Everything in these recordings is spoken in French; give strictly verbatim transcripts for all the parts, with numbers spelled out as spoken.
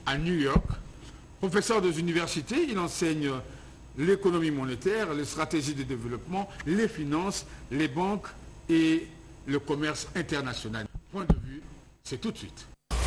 à New York. Professeur des universités, il enseigne l'économie monétaire, les stratégies de développement, les finances, les banques et le commerce international. Point de vue, c'est tout de suite.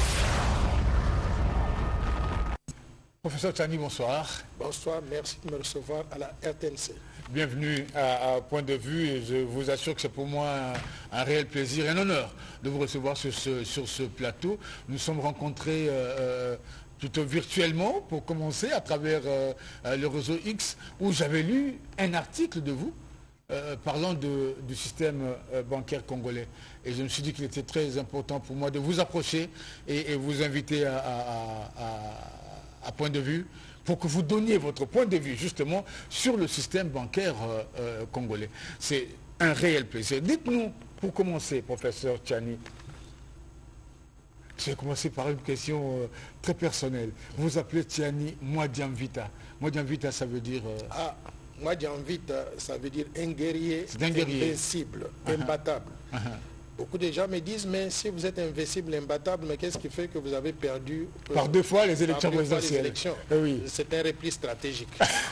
Professeur Tchani, bonsoir. Bonsoir, merci de me recevoir à la R T N C. Bienvenue à, à Point de vue et je vous assure que c'est pour moi un, un réel plaisir et un honneur de vous recevoir sur ce, sur ce plateau. Nous sommes rencontrés euh, plutôt virtuellement pour commencer à travers euh, le réseau X où j'avais lu un article de vous euh, parlant de, du système euh, bancaire congolais. Et je me suis dit qu'il était très important pour moi de vous approcher et, et vous inviter à, à, à, à Point de vue pour que vous donniez votre point de vue justement sur le système bancaire euh, euh, congolais. C'est un réel plaisir. Dites-nous, pour commencer, professeur Tchani, je vais commencer par une question euh, très personnelle. Vous vous appelez Tchani Mwadiamvita. Mwadiamvita, ça veut dire... Euh... Ah, Mwadiamvita, ça veut dire un guerrier, un guerrier. invincible, uh-huh. imbattable. Uh-huh. Beaucoup de gens me disent, mais si vous êtes invincible, imbattable, mais qu'est-ce qui fait que vous avez perdu euh, par deux fois les élections présidentielles? Oui. C'est un repli stratégique.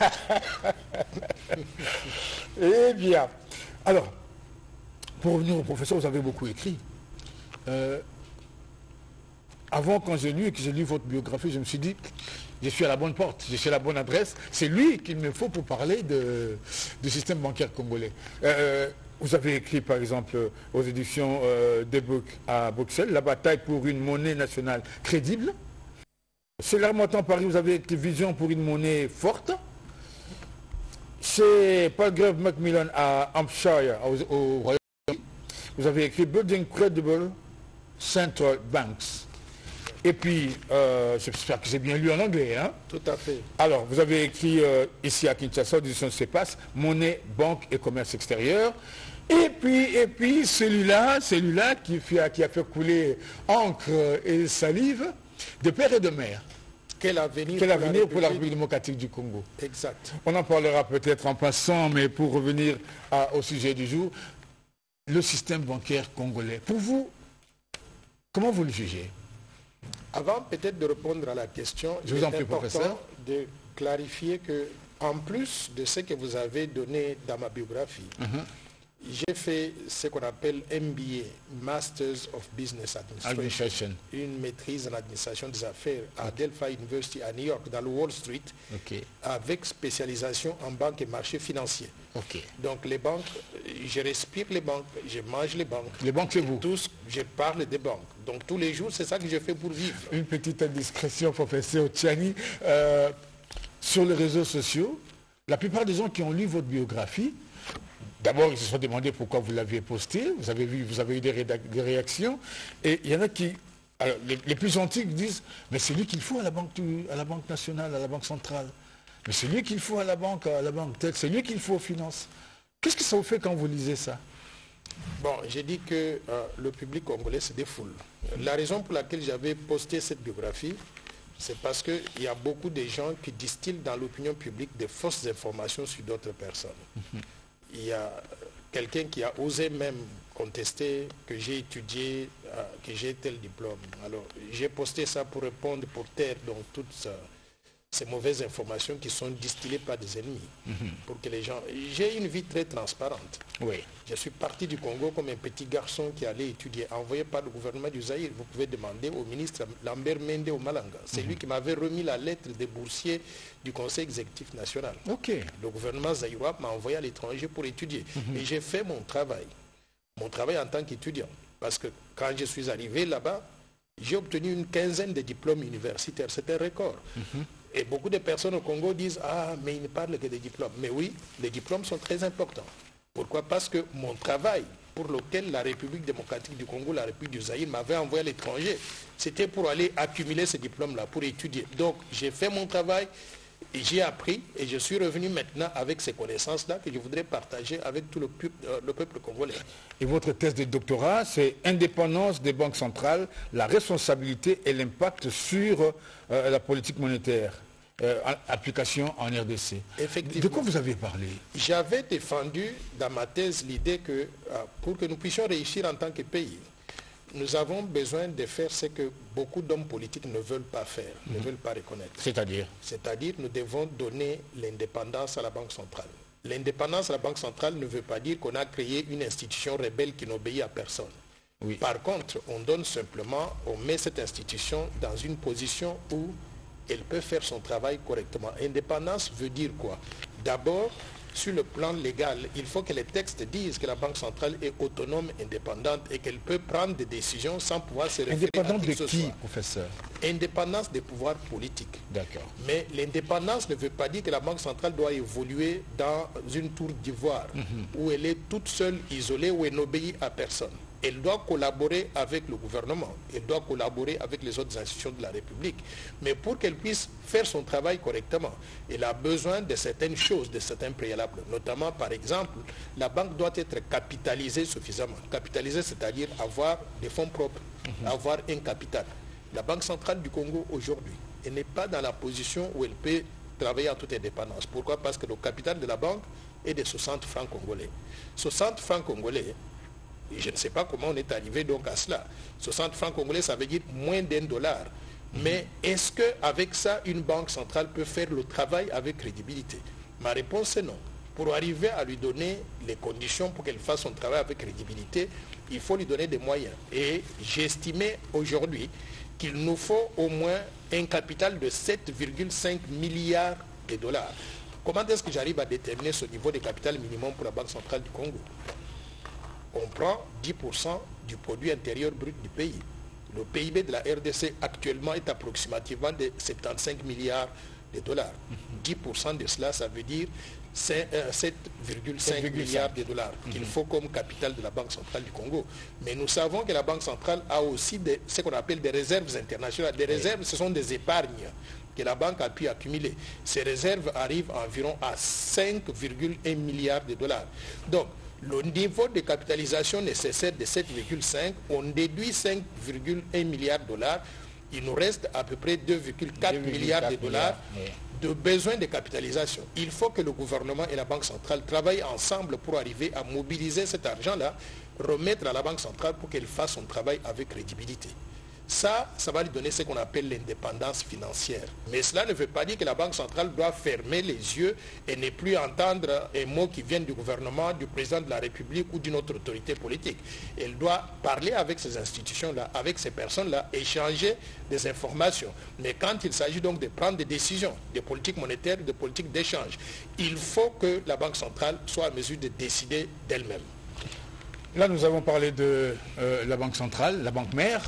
Eh bien, alors, pour revenir au professeur, vous avez beaucoup écrit. Euh, avant, quand j'ai lu et que j'ai lu votre biographie, je me suis dit, je suis à la bonne porte, je suis à la bonne adresse. C'est lui qu'il me faut pour parler de, du système bancaire congolais. Euh, Vous avez écrit, par exemple, aux éditions euh, de Book à Bruxelles, La bataille pour une monnaie nationale crédible. Chez l'Armatan Paris, vous avez écrit Vision pour une monnaie forte. Chez Palgrave Macmillan à Hampshire, au, au Royaume-Uni, vous avez écrit Building Credible Central Banks. Et puis, euh, j'espère que j'ai bien lu en anglais. Hein? Tout à fait. Alors, vous avez écrit euh, ici à Kinshasa, édition CEPAS, Monnaie, Banque et Commerce Extérieur. Et puis, et puis celui-là, celui-là qui, qui a fait couler encre et salive de père et de mère. Quel avenir, Quel pour, avenir la pour la République démocratique du Congo. Exact. On en parlera peut-être en passant, mais pour revenir à, au sujet du jour, le système bancaire congolais. Pour vous, comment vous le jugez? Avant peut-être de répondre à la question, je vous en prie, professeur, de clarifier que, en plus de ce que vous avez donné dans ma biographie, uh-huh. j'ai fait ce qu'on appelle M B A, Masters of Business Administration, une maîtrise en administration des affaires à okay. Delphi University à New York, dans le Wall Street, okay. avec spécialisation en banque et marché financier. Okay. Donc les banques, je respire les banques, je mange les banques. Les banques, c'est vous? Tous, je parle des banques. Donc tous les jours, c'est ça que je fais pour vivre. Une petite indiscrétion, professeur Tchani. Euh, sur les réseaux sociaux, la plupart des gens qui ont lu votre biographie, d'abord, ils se sont demandé pourquoi vous l'aviez posté. Vous avez vu, vous avez eu des, des réactions. Et il y en a qui, alors, les, les plus gentils disent, mais c'est lui qu'il faut à la banque, à la banque nationale, à la banque centrale. Mais c'est lui qu'il faut à la banque, à la banque telle, c'est lui qu'il faut aux finances. Qu'est-ce que ça vous fait quand vous lisez ça? Bon, j'ai dit que euh, le public congolais se défoule. La raison pour laquelle j'avais posté cette biographie, c'est parce qu'il y a beaucoup de gens qui distillent dans l'opinion publique de fausses informations sur d'autres personnes. Mm-hmm. Il y a quelqu'un qui a osé même contester que j'ai étudié, euh, que j'ai tel diplôme. Alors, j'ai posté ça pour répondre, pour taire donc toutes ça. Ces mauvaises informations qui sont distillées par des ennemis, mm-hmm. pour que les gens... J'ai une vie très transparente. Oui. Je suis parti du Congo comme un petit garçon qui allait étudier, envoyé par le gouvernement du Zaïre. Vous pouvez demander au ministre Lambert Mende au Malanga. C'est mm-hmm. lui qui m'avait remis la lettre des boursiers du Conseil exécutif national. Okay. Le gouvernement zaïrois m'a envoyé à l'étranger pour étudier. Mm-hmm. Et j'ai fait mon travail, mon travail en tant qu'étudiant. Parce que quand je suis arrivé là-bas, j'ai obtenu une quinzaine de diplômes universitaires. C'est un record. Mm-hmm. Et beaucoup de personnes au Congo disent « Ah, mais ils ne parlent que des diplômes ». Mais oui, les diplômes sont très importants. Pourquoi? Parce que mon travail pour lequel la République démocratique du Congo, la République du Zaïre m'avait envoyé à l'étranger, c'était pour aller accumuler ces diplômes-là, pour étudier. Donc, j'ai fait mon travail, et j'ai appris, et je suis revenu maintenant avec ces connaissances-là que je voudrais partager avec tout le, euh, le peuple congolais. Et votre thèse de doctorat, c'est indépendance des banques centrales, la responsabilité et l'impact sur euh, la politique monétaire, euh, application en R D C. Effectivement. De quoi vous avez parlé? J'avais défendu dans ma thèse l'idée que euh, pour que nous puissions réussir en tant que pays, nous avons besoin de faire ce que beaucoup d'hommes politiques ne veulent pas faire, mmh. ne veulent pas reconnaître. C'est-à-dire C'est-à-dire nous devons donner l'indépendance à la Banque centrale. L'indépendance à la Banque centrale ne veut pas dire qu'on a créé une institution rebelle qui n'obéit à personne. Oui. Par contre, on donne simplement, on met cette institution dans une position où elle peut faire son travail correctement. Indépendance veut dire quoi? D'abord, sur le plan légal, il faut que les textes disent que la Banque centrale est autonome, indépendante et qu'elle peut prendre des décisions sans pouvoir se référer indépendante à qui de ce qui, soit. professeur? Indépendance des pouvoirs politiques. D'accord. Mais l'indépendance ne veut pas dire que la Banque centrale doit évoluer dans une tour d'ivoire mm-hmm. où elle est toute seule, isolée, où elle n'obéit à personne. Elle doit collaborer avec le gouvernement, elle doit collaborer avec les autres institutions de la République. Mais pour qu'elle puisse faire son travail correctement, elle a besoin de certaines choses, de certains préalables. Notamment, par exemple, la banque doit être capitalisée suffisamment. Capitalisée, c'est-à-dire avoir des fonds propres, mmh. avoir un capital. La Banque centrale du Congo, aujourd'hui, elle n'est pas dans la position où elle peut travailler en toute indépendance. Pourquoi? Parce que le capital de la banque est de soixante francs congolais. soixante francs congolais, je ne sais pas comment on est arrivé donc à cela. soixante francs congolais, ça veut dire moins d'un dollar. Mm-hmm. Mais est-ce qu'avec ça, une banque centrale peut faire le travail avec crédibilité? Ma réponse est non. Pour arriver à lui donner les conditions pour qu'elle fasse son travail avec crédibilité, il faut lui donner des moyens. Et j'estimais aujourd'hui qu'il nous faut au moins un capital de sept virgule cinq milliards de dollars. Comment est-ce que j'arrive à déterminer ce niveau de capital minimum pour la Banque centrale du Congo? On prend dix pour cent du produit intérieur brut du pays. Le P I B de la R D C actuellement est approximativement de soixante-quinze milliards de dollars. dix pour cent de cela, ça veut dire sept virgule cinq milliards de dollars qu'il faut comme capital de la Banque centrale du Congo. Mais nous savons que la Banque centrale a aussi des, ce qu'on appelle des réserves internationales. Des réserves, ce sont des épargnes que la banque a pu accumuler. Ces réserves arrivent environ à cinq virgule un milliards de dollars. Donc, le niveau de capitalisation nécessaire de sept virgule cinq, on déduit cinq virgule un milliard de dollars, il nous reste à peu près deux virgule quatre milliards de dollars de besoin de capitalisation. Il faut que le gouvernement et la Banque centrale travaillent ensemble pour arriver à mobiliser cet argent-là, remettre à la Banque centrale pour qu'elle fasse son travail avec crédibilité. Ça, ça va lui donner ce qu'on appelle l'indépendance financière. Mais cela ne veut pas dire que la Banque centrale doit fermer les yeux et ne plus entendre un mot qui vient du gouvernement, du président de la République ou d'une autre autorité politique. Elle doit parler avec ces institutions-là, avec ces personnes-là, échanger des informations. Mais quand il s'agit donc de prendre des décisions, de politique monétaire, de politique d'échange, il faut que la Banque centrale soit en mesure de décider d'elle-même. Là, nous avons parlé de euh, la Banque centrale, la banque mère.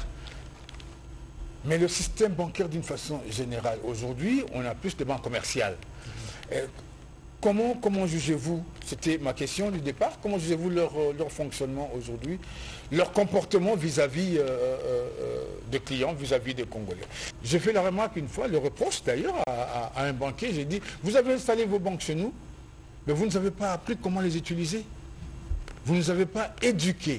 Mais le système bancaire d'une façon générale, aujourd'hui, on a plus de banques commerciales. Mmh. Comment, comment jugez-vous, c'était ma question du départ, comment jugez-vous leur, leur fonctionnement aujourd'hui, leur comportement vis-à-vis euh, euh, des clients, vis-à-vis des Congolais? J'ai fait la remarque une fois, le reproche d'ailleurs à, à, à un banquier, j'ai dit, vous avez installé vos banques chez nous, mais vous ne nous avez pas appris comment les utiliser. Vous ne nous avez pas éduqués.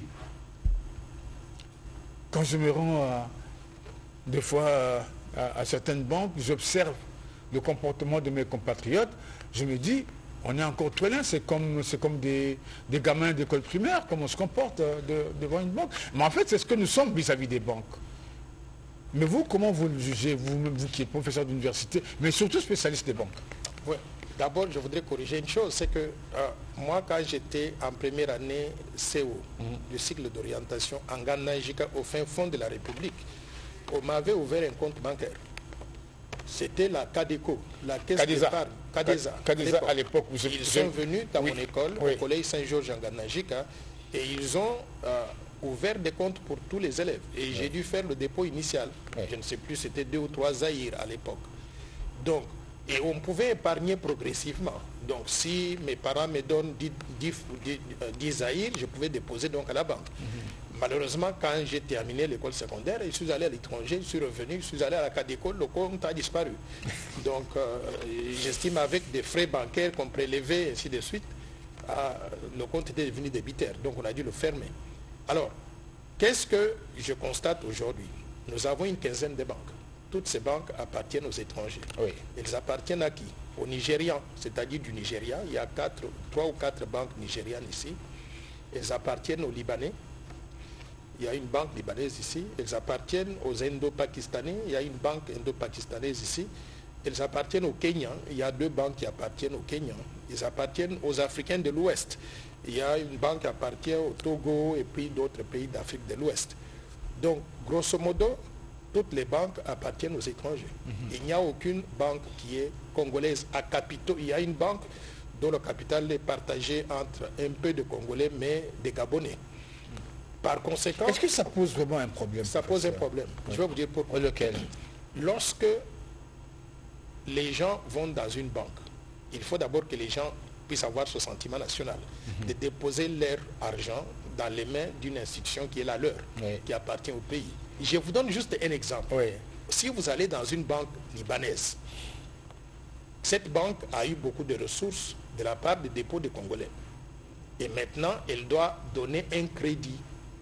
Quand je me rends à... Des fois, à, à certaines banques, j'observe le comportement de mes compatriotes. Je me dis, on est encore trop loin. C'est comme, c'est comme des, des gamins d'école primaire, comment on se comporte de, devant une banque. Mais en fait, c'est ce que nous sommes vis-à-vis des banques. Mais vous, comment vous le jugez, vous, vous qui êtes professeur d'université, mais surtout spécialiste des banques? Oui. D'abord, je voudrais corriger une chose, c'est que euh, moi, quand j'étais en première année C O, mm-hmm. du cycle d'orientation en Ghana-Jika, au fin fond de la République, on m'avait ouvert un compte bancaire. C'était la Cadeco, la caisse d'épargne. Cadeza. Cadeza à l'époque. Ils je... sont venus dans oui. mon école, oui. au collège Saint-Georges en Ghana-Jika, et ils ont euh, ouvert des comptes pour tous les élèves. Et oui. j'ai dû faire le dépôt initial. Oui. Je ne sais plus, c'était deux ou trois zaïrs à l'époque. Donc, et on pouvait épargner progressivement. Donc, si mes parents me donnent dix zaïrs, je pouvais déposer donc à la banque. Mm-hmm. Malheureusement, quand j'ai terminé l'école secondaire, je suis allé à l'étranger, je suis revenu, je suis allé à la Cadeco, le compte a disparu. Donc, euh, j'estime avec des frais bancaires qu'on prélevait, ainsi de suite, euh, le compte était devenu débitaire. Donc, on a dû le fermer. Alors, qu'est-ce que je constate aujourd'hui? Nous avons une quinzaine de banques. Toutes ces banques appartiennent aux étrangers. Oui. Elles appartiennent à qui? Aux Nigérians, c'est-à-dire du Nigeria. Il y a quatre, trois ou quatre banques nigérianes ici. Elles appartiennent aux Libanais. il y a une banque libanaise ici, elles appartiennent aux Indo-Pakistanais, il y a une banque indo-pakistanaise ici, elles appartiennent au Kenya, il y a deux banques qui appartiennent au Kenya, elles appartiennent aux Africains de l'Ouest, il y a une banque qui appartient au Togo et puis d'autres pays d'Afrique de l'Ouest. Donc, grosso modo, toutes les banques appartiennent aux étrangers. Mm-hmm. Il n'y a aucune banque qui est congolaise à capitaux. Il y a une banque dont le capital est partagé entre un peu de Congolais, mais des Gabonais. Par conséquent... Est-ce que ça pose vraiment un problème? Ça pose un problème. Oui. Je vais vous dire pourquoi. Lequel? Lorsque les gens vont dans une banque, il faut d'abord que les gens puissent avoir ce sentiment national, mm-hmm. de déposer leur argent dans les mains d'une institution qui est la leur, oui. qui appartient au pays. Je vous donne juste un exemple. Oui. Si vous allez dans une banque libanaise, cette banque a eu beaucoup de ressources de la part des dépôts des Congolais. Et maintenant, elle doit donner un crédit.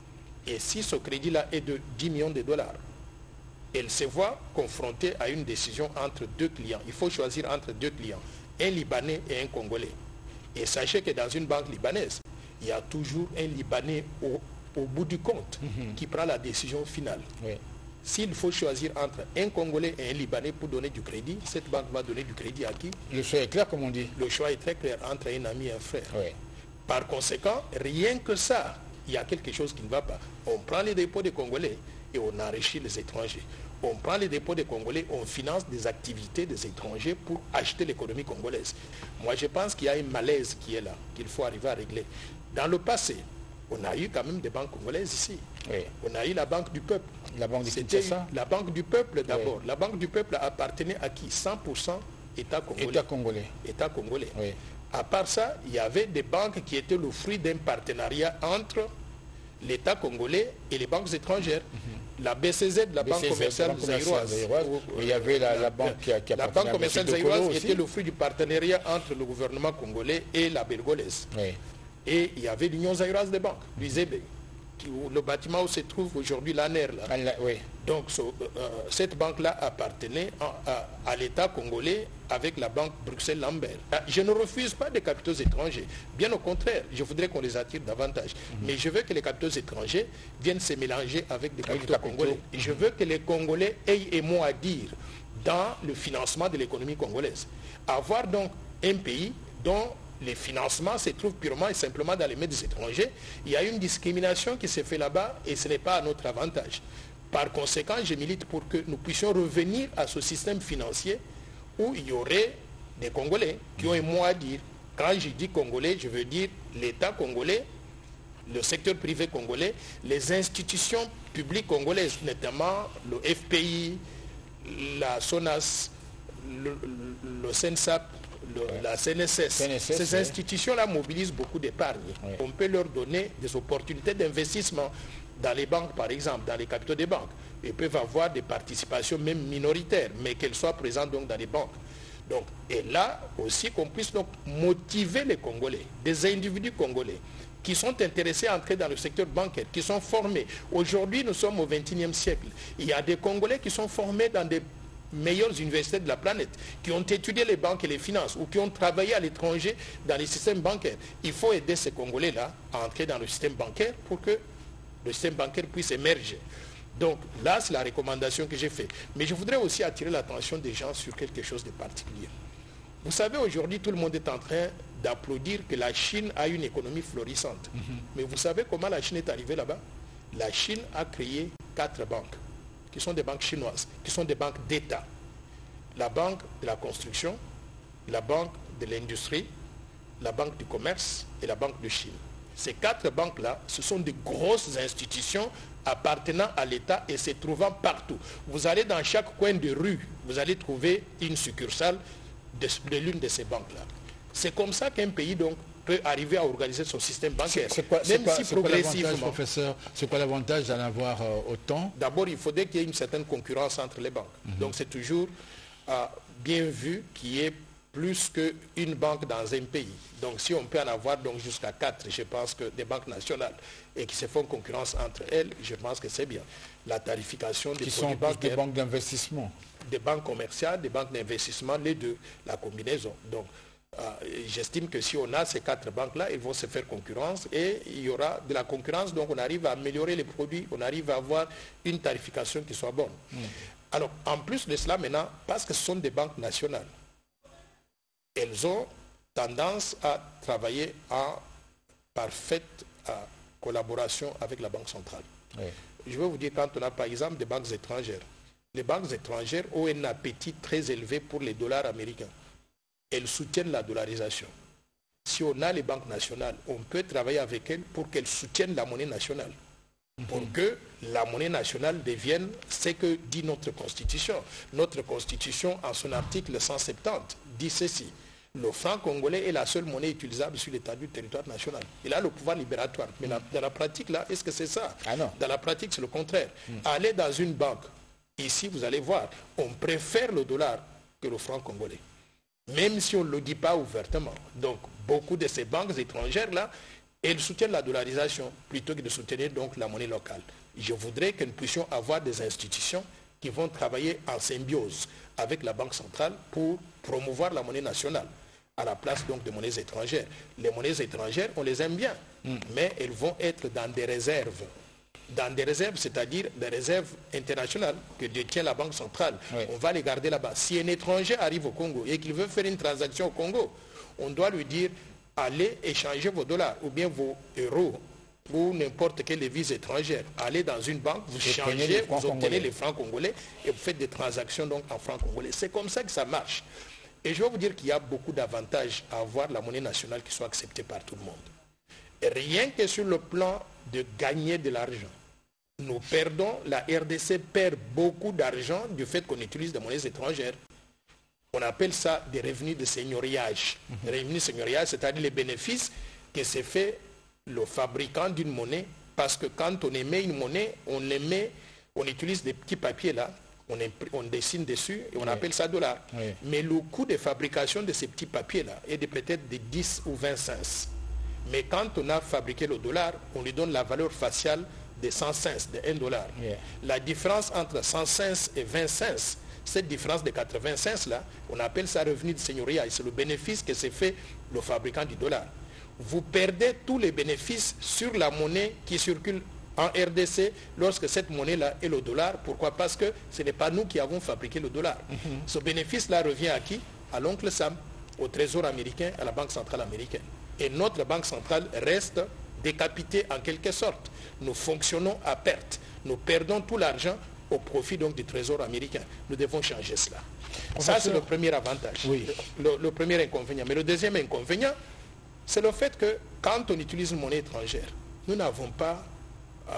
Et si ce crédit-là est de dix millions de dollars, elle se voit confrontée à une décision entre deux clients. Il faut choisir entre deux clients, un Libanais et un Congolais. Et sachez que dans une banque libanaise, il y a toujours un Libanais au, au bout du compte mm-hmm. qui prend la décision finale. Oui. S'il faut choisir entre un Congolais et un Libanais pour donner du crédit, cette banque va donner du crédit à qui? Le choix est clair, comme on dit. Le choix est très clair entre un ami et un frère. Oui. Par conséquent, rien que ça, il y a quelque chose qui ne va pas. On prend les dépôts des Congolais et on enrichit les étrangers. On prend les dépôts des Congolais, on finance des activités des étrangers pour acheter l'économie congolaise. Moi, je pense qu'il y a un malaise qui est là, qu'il faut arriver à régler. Dans le passé, on a eu quand même des banques congolaises ici. Oui. On a eu la Banque du Peuple. La Banque C'était la Banque du Peuple d'abord. Oui. La Banque du Peuple appartenait à qui? cent pour cent État congolais. État congolais. État congolais. Oui. À part ça, il y avait des banques qui étaient le fruit d'un partenariat entre l'État congolais et les banques étrangères. Mm-hmm. La B C Z, la B C Z, Banque commerciale zaïroise. Il y avait la, la banque qui a, qui a La Banque commerciale zaïroise était le fruit du partenariat entre le gouvernement congolais et la belgolaise. Oui. Et il y avait l'Union zaïroise des banques, l'U Z B, le bâtiment où se trouve aujourd'hui l'A N E R. Là. Ah, oui. Donc so, euh, cette banque-là appartenait à, à, à l'État congolais avec la banque Bruxelles-Lambert. Je ne refuse pas des capitaux étrangers. Bien au contraire, je voudrais qu'on les attire davantage. Mm-hmm. Mais je veux que les capitaux étrangers viennent se mélanger avec des capitaux, capitaux congolais. Et je veux que les Congolais aient un mot à dire dans le financement de l'économie congolaise. Avoir donc un pays dont les financements se trouvent purement et simplement dans les mains des étrangers, il y a une discrimination qui se fait là-bas et ce n'est pas à notre avantage. Par conséquent, je milite pour que nous puissions revenir à ce système financier où il y aurait des Congolais qui ont un mot à dire. Quand je dis Congolais, je veux dire l'État congolais, le secteur privé congolais, les institutions publiques congolaises, notamment le F P I, la SONAS, le, le, le SENSAP, Le, ouais. la C N S S, C N S S ces ouais. institutions-là mobilisent beaucoup d'épargne. Ouais. On peut leur donner des opportunités d'investissement dans les banques, par exemple, dans les capitaux des banques. Ils peuvent avoir des participations même minoritaires, mais qu'elles soient présentes donc dans les banques. Donc, et là aussi qu'on puisse donc motiver les Congolais, des individus congolais qui sont intéressés à entrer dans le secteur bancaire, qui sont formés. Aujourd'hui, nous sommes au vingt et unième siècle. Il y a des Congolais qui sont formés dans des meilleures universités de la planète, qui ont étudié les banques et les finances ou qui ont travaillé à l'étranger dans les systèmes bancaires. Il faut aider ces Congolais-là à entrer dans le système bancaire pour que le système bancaire puisse émerger. Donc là, c'est la recommandation que j'ai faite. Mais je voudrais aussi attirer l'attention des gens sur quelque chose de particulier. Vous savez, aujourd'hui, tout le monde est en train d'applaudir que la Chine a une économie florissante. Mm-hmm. Mais vous savez comment la Chine est arrivée là-bas? La Chine a créé quatre banques, qui sont des banques chinoises, qui sont des banques d'État. La banque de la construction, la banque de l'industrie, la banque du commerce et la banque de Chine. Ces quatre banques-là, ce sont de grosses institutions appartenant à l'État et se trouvant partout. Vous allez dans chaque coin de rue, vous allez trouver une succursale de, de l'une de ces banques-là. C'est comme ça qu'un pays donc peut arriver à organiser son système bancaire. C'est quoi, même quoi, si progressivement. Professeur, c'est quoi l'avantage d'en avoir euh, autant? D'abord, il faudrait qu'il y ait une certaine concurrence entre les banques. Mm-hmm. Donc c'est toujours euh, bien vu qu'il y ait plus qu'une banque dans un pays. Donc si on peut en avoir donc jusqu'à quatre, je pense que des banques nationales et qui se font concurrence entre elles, je pense que c'est bien. La tarification des qui produits sont bancaires, des banques d'investissement. Des banques commerciales, des banques d'investissement, les deux, la combinaison. Donc Euh, J'estime que si on a ces quatre banques-là, ils vont se faire concurrence et il y aura de la concurrence, donc on arrive à améliorer les produits, on arrive à avoir une tarification qui soit bonne. Mmh. Alors, en plus de cela maintenant, parce que ce sont des banques nationales, elles ont tendance à travailler en parfaite euh, collaboration avec la Banque centrale. Oui. Je vais vous dire, quand on a par exemple des banques étrangères, les banques étrangères ont un appétit très élevé pour les dollars américains. Elles soutiennent la dollarisation. Si on a les banques nationales, on peut travailler avec elles pour qu'elles soutiennent la monnaie nationale. Mm-hmm. Pour que la monnaie nationale devienne ce que dit notre Constitution. Notre Constitution, en son article cent soixante-dix, dit ceci. Le franc congolais est la seule monnaie utilisable sur l'état du territoire national. Il a le pouvoir libératoire. Mais la, dans la pratique, là, est-ce que c'est ça? Ah non. Dans la pratique, c'est le contraire. Mm. Allez dans une banque. Ici, vous allez voir, on préfère le dollar que le franc congolais. Même si on ne le dit pas ouvertement. Donc, beaucoup de ces banques étrangères-là, elles soutiennent la dollarisation plutôt que de soutenir donc la monnaie locale. Je voudrais que nous puissions avoir des institutions qui vont travailler en symbiose avec la Banque centrale pour promouvoir la monnaie nationale à la place donc de monnaies étrangères. Les monnaies étrangères, on les aime bien, mm. mais elles vont être dans des réserves. Dans des réserves, c'est-à-dire des réserves internationales que détient la Banque centrale. Oui. On va les garder là-bas. Si un étranger arrive au Congo et qu'il veut faire une transaction au Congo, on doit lui dire, allez échanger vos dollars ou bien vos euros ou n'importe quelle devise étrangère. Allez dans une banque, vous et changez, vous obtenez les francs congolais et vous faites des transactions donc en francs congolais. C'est comme ça que ça marche. Et je vais vous dire qu'il y a beaucoup d'avantages à avoir la monnaie nationale qui soit acceptée par tout le monde. Et rien que sur le plan de gagner de l'argent. Nous perdons, la R D C perd beaucoup d'argent du fait qu'on utilise des monnaies étrangères. On appelle ça des revenus de seigneuriage. Mm-hmm. Les revenus de seigneuriage, c'est-à-dire les bénéfices que s'est fait le fabricant d'une monnaie, parce que quand on émet une monnaie, on émet, on utilise des petits papiers là, on, on dessine dessus et on oui. appelle ça dollar. Oui. Mais le coût de fabrication de ces petits papiers là est de peut-être de dix ou vingt cents. Mais quand on a fabriqué le dollar, on lui donne la valeur faciale de cent cents, de un dollar. Yeah. La différence entre cent cents et vingt cents, cette différence de quatre-vingts cents là, on appelle ça revenu de seigneuriage. C'est le bénéfice que s'est fait le fabricant du dollar. Vous perdez tous les bénéfices sur la monnaie qui circule en R D C lorsque cette monnaie-là est le dollar. Pourquoi? Parce que ce n'est pas nous qui avons fabriqué le dollar. Mm-hmm. Ce bénéfice-là revient à qui? À l'oncle Sam, au Trésor américain, à la Banque centrale américaine. Et notre Banque centrale reste décapitée en quelque sorte. Nous fonctionnons à perte. Nous perdons tout l'argent au profit donc du Trésor américain. Nous devons changer cela. Ça, c'est le premier avantage, oui. le, le premier inconvénient. Mais le deuxième inconvénient, c'est le fait que quand on utilise une monnaie étrangère, nous n'avons pas euh,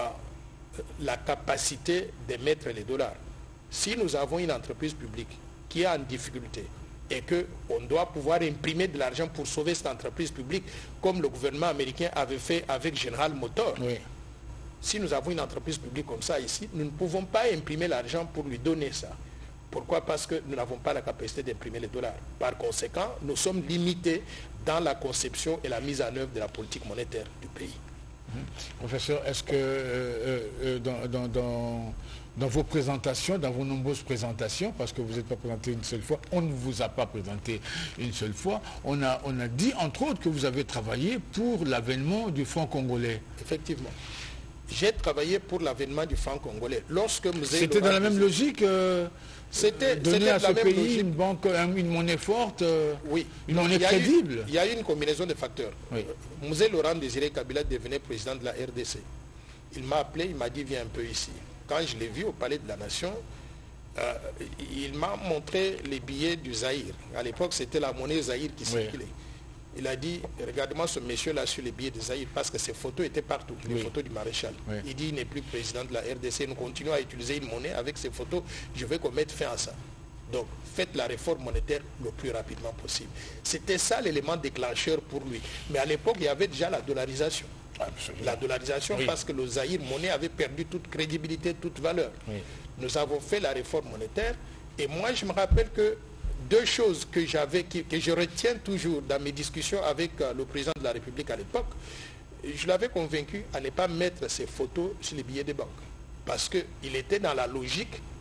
la capacité d'émettre les dollars. Si nous avons une entreprise publique qui est en difficulté et qu'on doit pouvoir imprimer de l'argent pour sauver cette entreprise publique, comme le gouvernement américain avait fait avec General Motors, oui. Si nous avons une entreprise publique comme ça ici, nous ne pouvons pas imprimer l'argent pour lui donner ça. Pourquoi? Parce que nous n'avons pas la capacité d'imprimer les dollars. Par conséquent, nous sommes limités dans la conception et la mise en œuvre de la politique monétaire du pays. Mmh. Professeur, est-ce que euh, euh, dans, dans, dans, dans vos présentations, dans vos nombreuses présentations, parce que vous n'êtes pas présenté une seule fois, on ne vous a pas présenté une seule fois, on a, on a dit entre autres que vous avez travaillé pour l'avènement du franc congolais. Effectivement. J'ai travaillé pour l'avènement du franc congolais. Lorsque C'était dans la même logique euh, C'était donner à ce pays logique. une banque, une monnaie forte, euh, oui. une monnaie crédible. Il y a eu une combinaison de facteurs. Oui. Mzee Laurent Désiré Kabila devenait président de la R D C. Il m'a appelé, il m'a dit viens un peu ici. Quand je l'ai vu au Palais de la Nation, euh, il m'a montré les billets du Zaïre. À l'époque, c'était la monnaie Zaïre qui circulait. Oui. Il a dit, regarde-moi ce monsieur-là sur les billets de Zaïre, parce que ses photos étaient partout, les oui. photos du maréchal. Oui. Il dit, il n'est plus président de la R D C, nous continuons à utiliser une monnaie avec ses photos, je veux qu'on mette fin à ça. Donc, faites la réforme monétaire le plus rapidement possible. C'était ça l'élément déclencheur pour lui. Mais à l'époque, il y avait déjà la dollarisation. Absolument. La dollarisation, oui. parce que le Zaïre monnaie avait perdu toute crédibilité, toute valeur. Oui. Nous avons fait la réforme monétaire, et moi, je me rappelle que deux choses que j'avais, que, que je retiens toujours dans mes discussions avec euh, le président de la République à l'époque, je l'avais convaincu à ne pas mettre ses photos sur les billets des banques. Parce qu'il était dans la logique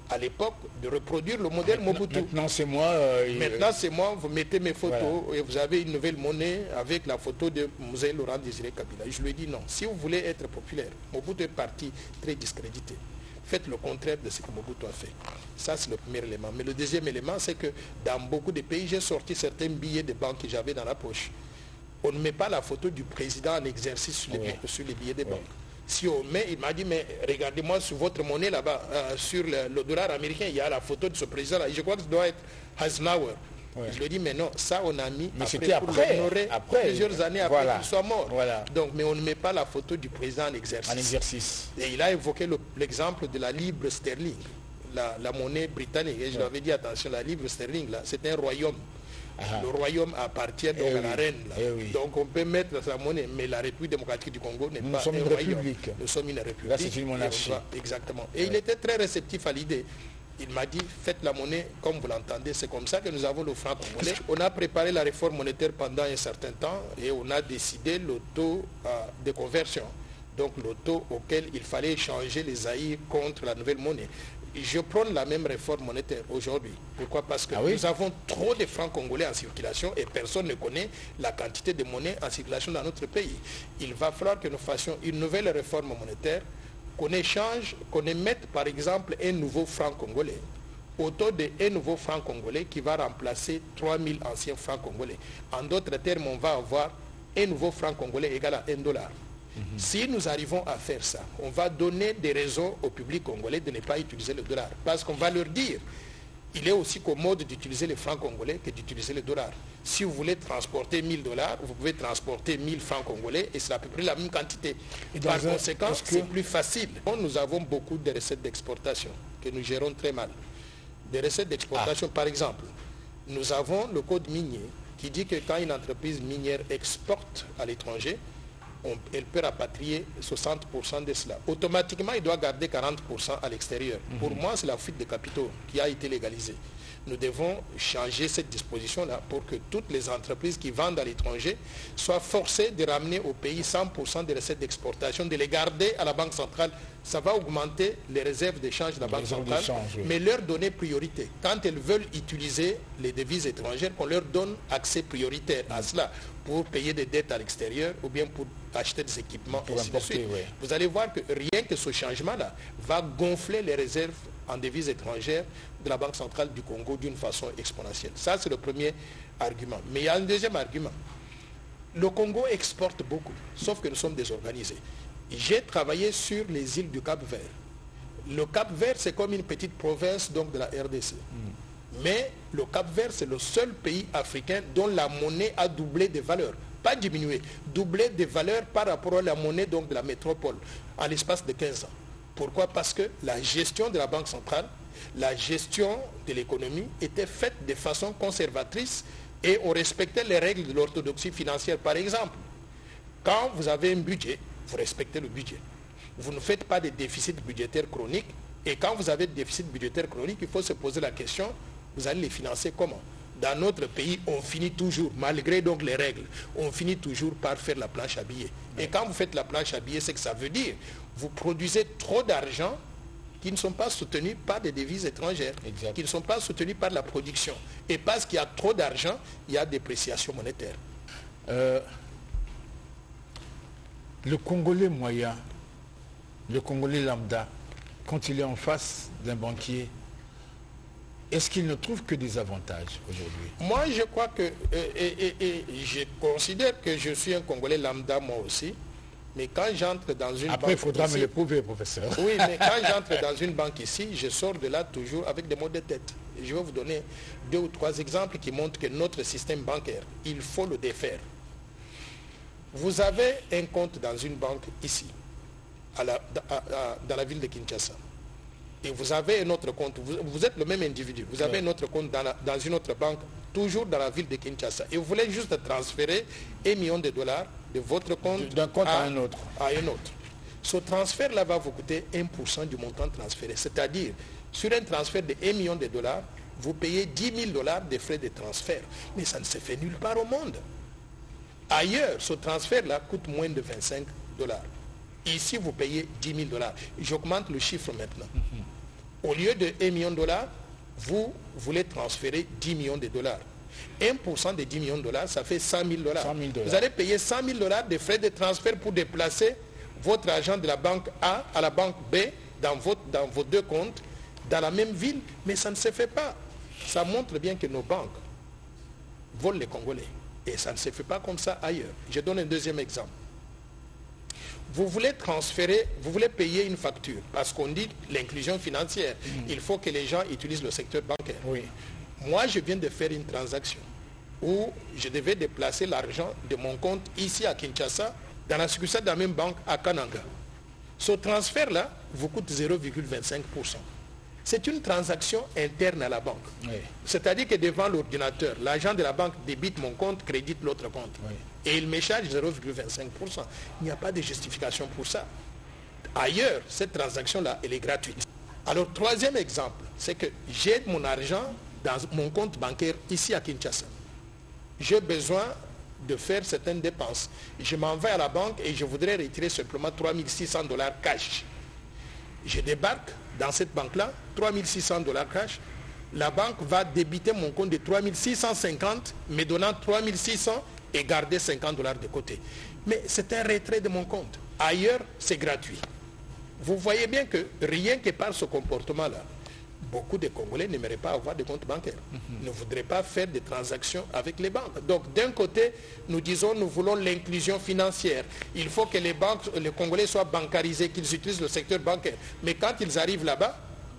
à l'époque de reproduire le modèle maintenant, Mobutu. Maintenant c'est moi. Euh, maintenant c'est moi, vous mettez mes photos voilà. Et vous avez une nouvelle monnaie avec la photo de Mzee Laurent Désiré Kabila. Je lui ai dit non, si vous voulez être populaire, Mobutu est parti très discrédité. Faites le contraire de ce que Mobutu a fait. Ça c'est le premier élément. Mais le deuxième élément, c'est que dans beaucoup de pays, j'ai sorti certains billets de banque que j'avais dans la poche. On ne met pas la photo du président en exercice sur les, oui. sur les billets de oui. banque. Si on met, il m'a dit, mais regardez-moi sur votre monnaie là-bas, euh, sur le, le dollar américain, il y a la photo de ce président-là. Je crois que ça doit être Eisenhower. Ouais. Je lui ai dit, mais non, ça on a mis mais après, après, pour l'honorer plusieurs années après voilà. qu'il soit mort. Voilà. Donc, mais on ne met pas la photo du président en exercice. En exercice. Et il a évoqué l'exemple le, de la livre sterling, la, la monnaie britannique. Et je ouais. lui avais dit, attention, la livre sterling, là, c'est un royaume. Aha. Le royaume appartient donc eh à oui. la reine. Là. Eh oui. Donc on peut mettre sa monnaie, mais la République démocratique du Congo n'est pas sommes un une royaume. République. Nous sommes une république. Là c'est une monarchie. Va, exactement. Et ouais. il était très réceptif à l'idée. Il m'a dit, faites la monnaie comme vous l'entendez. C'est comme ça que nous avons le franc congolais. On a préparé la réforme monétaire pendant un certain temps et on a décidé le taux euh, de conversion. Donc le taux auquel il fallait échanger les zaïrs contre la nouvelle monnaie. Je prône la même réforme monétaire aujourd'hui. Pourquoi? Parce que ah oui? nous avons trop de francs congolais en circulation et personne ne connaît la quantité de monnaie en circulation dans notre pays. Il va falloir que nous fassions une nouvelle réforme monétaire, qu'on échange, qu'on émette par exemple un nouveau franc congolais, autour d'un nouveau franc congolais qui va remplacer trois mille anciens francs congolais. En d'autres termes, on va avoir un nouveau franc congolais égal à un dollar. Mm-hmm. Si nous arrivons à faire ça, on va donner des raisons au public congolais de ne pas utiliser le dollar. Parce qu'on va leur dire, il est aussi commode d'utiliser le franc congolais que d'utiliser le dollar. Si vous voulez transporter mille dollars, vous pouvez transporter mille francs congolais et c'est à peu près la même quantité. Et par conséquent, que... c'est plus facile. Nous avons beaucoup de recettes d'exportation que nous gérons très mal. Des recettes d'exportation, ah. par exemple, nous avons le code minier qui dit que quand une entreprise minière exporte à l'étranger, On, elle peut rapatrier soixante pour cent de cela. Automatiquement, il doit garder quarante pour cent à l'extérieur. Mm-hmm. Pour moi, c'est la fuite de capitaux qui a été légalisée. Nous devons changer cette disposition-là pour que toutes les entreprises qui vendent à l'étranger soient forcées de ramener au pays cent pour cent des recettes d'exportation, de les garder à la Banque centrale. Ça va augmenter les réserves d'échange de la Banque centrale, oui. mais leur donner priorité. Quand elles veulent utiliser les devises étrangères, qu'on leur donne accès prioritaire à cela pour payer des dettes à l'extérieur ou bien pour acheter des équipements. Pour ainsi de suite. Oui. Vous allez voir que rien que ce changement-là va gonfler les réserves en devises étrangères de la Banque centrale du Congo d'une façon exponentielle. Ça, c'est le premier argument. Mais il y a un deuxième argument. Le Congo exporte beaucoup, sauf que nous sommes désorganisés. J'ai travaillé sur les îles du Cap-Vert. Le Cap-Vert, c'est comme une petite province donc, de la R D C. Mm. Mais le Cap-Vert, c'est le seul pays africain dont la monnaie a doublé de valeur. Pas diminué, doublé de valeur par rapport à la monnaie donc, de la métropole en l'espace de quinze ans. Pourquoi? Parce que la gestion de la Banque centrale, la gestion de l'économie était faite de façon conservatrice et on respectait les règles de l'orthodoxie financière. Par exemple, quand vous avez un budget, vous respectez le budget. Vous ne faites pas de déficit budgétaire chronique et quand vous avez des déficits budgétaires chroniques, il faut se poser la question, vous allez les financer comment? Dans notre pays, on finit toujours, malgré donc les règles, on finit toujours par faire la planche à billets. Et quand vous faites la planche à billets, c'est que ça veut dire vous produisez trop d'argent qui ne sont pas soutenus par des devises étrangères, exact. Qui ne sont pas soutenus par la production. Et parce qu'il y a trop d'argent, il y a dépréciation monétaire. Euh, le Congolais moyen, le Congolais lambda, quand il est en face d'un banquier, est-ce qu'il ne trouve que des avantages aujourd'hui? Moi, je crois que, euh, et, et, et je considère que je suis un Congolais lambda moi aussi, mais quand j'entre dans une Après, banque... Après, il faudra ici, me le prouver, professeur. Oui, mais quand j'entre dans une banque ici, je sors de là toujours avec des mots de tête. Et je vais vous donner deux ou trois exemples qui montrent que notre système bancaire, il faut le défaire. Vous avez un compte dans une banque ici, à la, à, à, dans la ville de Kinshasa. Et vous avez un autre compte, vous, vous êtes le même individu, vous avez oui. un autre compte dans, la, dans une autre banque, toujours dans la ville de Kinshasa. Et vous voulez juste transférer un million de dollars de votre compte d'un compte à, à un autre. À un autre. Ce transfert-là va vous coûter un pour cent du montant transféré. C'est-à-dire, sur un transfert de un million de dollars, vous payez dix mille dollars de frais de transfert. Mais ça ne se fait nulle part au monde. Ailleurs, ce transfert-là coûte moins de vingt-cinq dollars. Ici, vous payez dix mille dollars. J'augmente le chiffre maintenant. Mm-hmm. Au lieu de un million de dollars, vous voulez transférer dix millions de dollars. un pour cent des dix millions de dollars, ça fait cent mille dollars. Vous allez payer cent mille dollars de frais de transfert pour déplacer votre argent de la banque A à la banque B dans, votre, dans vos deux comptes, dans la même ville, mais ça ne se fait pas. Ça montre bien que nos banques volent les Congolais. Et ça ne se fait pas comme ça ailleurs. Je donne un deuxième exemple. Vous voulez transférer, vous voulez payer une facture, parce qu'on dit l'inclusion financière. Mmh. Il faut que les gens utilisent le secteur bancaire. Oui. Moi, je viens de faire une transaction où je devais déplacer l'argent de mon compte ici à Kinshasa, dans la succursale de la même banque à Kananga. Ce transfert-là vous coûte zéro virgule vingt-cinq pour cent. C'est une transaction interne à la banque. Oui. C'est-à-dire que devant l'ordinateur, l'agent de la banque débite mon compte, crédite l'autre compte. Oui. Et il me charge zéro virgule vingt-cinq pour cent. Il n'y a pas de justification pour ça. Ailleurs, cette transaction-là, elle est gratuite. Alors, troisième exemple, c'est que j'ai mon argent dans mon compte bancaire ici à Kinshasa. J'ai besoin de faire certaines dépenses. Je m'en vais à la banque et je voudrais retirer simplement trois mille six cents dollars cash. Je débarque dans cette banque-là, trois mille six cents dollars cash. La banque va débiter mon compte de trois mille six cent cinquante, me donnant trois mille six cents et garder cinquante dollars de côté. Mais c'est un retrait de mon compte. Ailleurs, c'est gratuit. Vous voyez bien que rien que par ce comportement-là, beaucoup de Congolais n'aimeraient pas avoir de compte bancaire, mm-hmm. ne voudraient pas faire des transactions avec les banques. Donc d'un côté, nous disons nous voulons l'inclusion financière. Il faut que les banques, les Congolais soient bancarisés, qu'ils utilisent le secteur bancaire. Mais quand ils arrivent là-bas,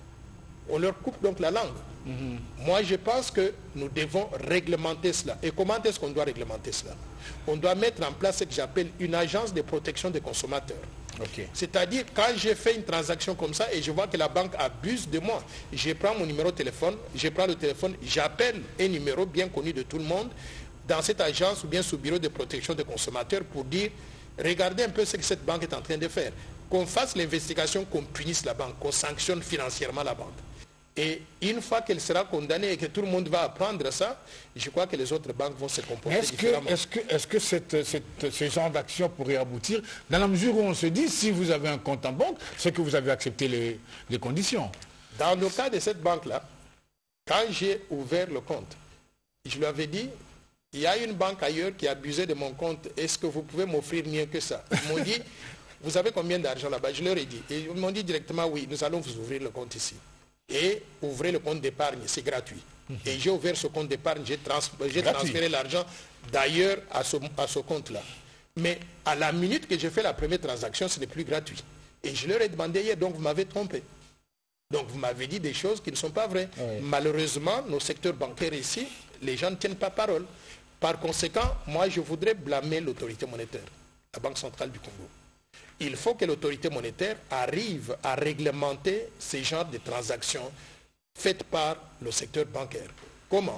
on leur coupe donc la langue. Mm-hmm. Moi, je pense que nous devons réglementer cela. Et comment est-ce qu'on doit réglementer cela? On doit mettre en place ce que j'appelle une agence de protection des consommateurs. Okay. C'est-à-dire, quand j'ai fait une transaction comme ça et je vois que la banque abuse de moi, je prends mon numéro de téléphone, je prends le téléphone, j'appelle un numéro bien connu de tout le monde dans cette agence ou bien sous bureau de protection des consommateurs pour dire, regardez un peu ce que cette banque est en train de faire. Qu'on fasse l'investigation, qu'on punisse la banque, qu'on sanctionne financièrement la banque. Et une fois qu'elle sera condamnée et que tout le monde va apprendre ça, je crois que les autres banques vont se comporter est-ce différemment. Que, est-ce que, est-ce que cette, cette, ce genre d'action pourrait aboutir dans la mesure où on se dit, si vous avez un compte en banque, c'est que vous avez accepté les, les conditions? Dans le cas de cette banque-là, quand j'ai ouvert le compte, je lui avais dit, il y a une banque ailleurs qui a abusé de mon compte, est-ce que vous pouvez m'offrir mieux que ça? Ils m'ont dit, vous avez combien d'argent là-bas? Je leur ai dit. Et ils m'ont dit directement, oui, nous allons vous ouvrir le compte ici. Et ouvrez le compte d'épargne, c'est gratuit. Mmh. Et j'ai ouvert ce compte d'épargne, j'ai trans transféré l'argent d'ailleurs à ce, à ce compte-là. Mais à la minute que j'ai fait la première transaction, ce n'est plus gratuit. Et je leur ai demandé hier, donc vous m'avez trompé. Donc vous m'avez dit des choses qui ne sont pas vraies. Oui. Malheureusement, nos secteurs bancaires ici, les gens ne tiennent pas parole. Par conséquent, moi je voudrais blâmer l'autorité monétaire, la Banque centrale du Congo. Il faut que l'autorité monétaire arrive à réglementer ces genres de transactions faites par le secteur bancaire. Comment?